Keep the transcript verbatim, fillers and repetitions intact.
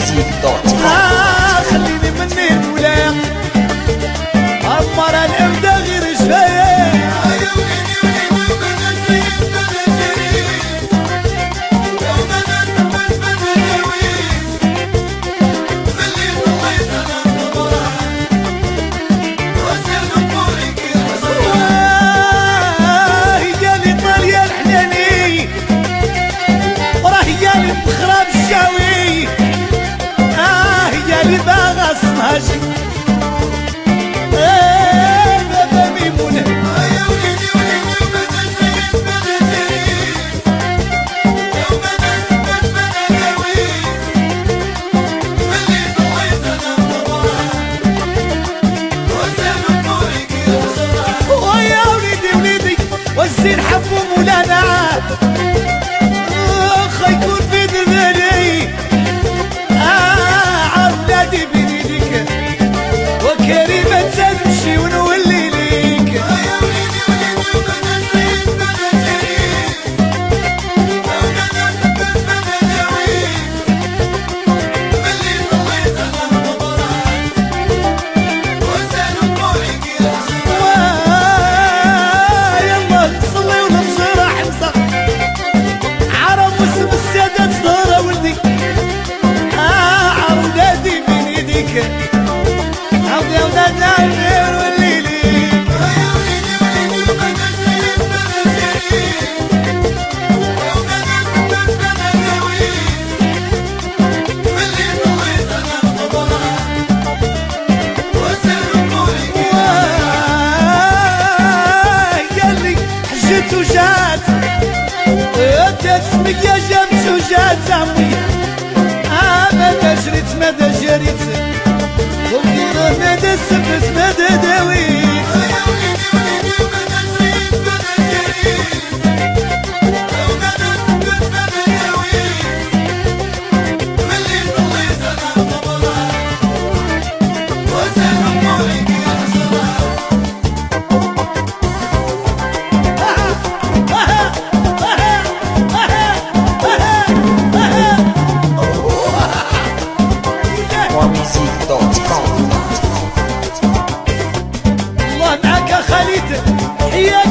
ميوزيك دوت كوم. آه خليني مني المولاي عمر الابدا غير شفايا ماشي ايه بابا ميمونة يا وليدي وليدي وبدا شريف بدا شريف يا بدا بدا ناوي ملي ضويت انا الضباب وسام بوريك يا صباح ويا وليدي وليدي والزين حبوا مولانا اخ يكون في دبالي اه عرضاتي وكريمة تمشي ونولي ليك يا وليدي وليدي وبدا شريف بدا شريف يا بدا بدا ناوي ملي ضويت انا الضباب وسام بوريك يا صباح يلا نصلي ونمشي راح نمسح عرب واسم السادة صدورة ولدي اه عرضاتي بين ايديك يا ولاد العير واللي ليك يا وليدي وليدي وبدا شريف بدا شريف يا بدا بدا ناوي ملي ضويت انا الضباب وسام بوريك قال لي حجت وجات ادت سمية جابت وجات عمي اه ماذا جريت ماذا جريت وبدينا مدى السبت مدى داويت يا وليدي وليدي وبدا شريف بدا شريف يا بدا بدا داويت ملي ضويت انا الضباب وسام بوريك يا صباح ميوزيك دوت كوم. الله معاك يا خالد حياك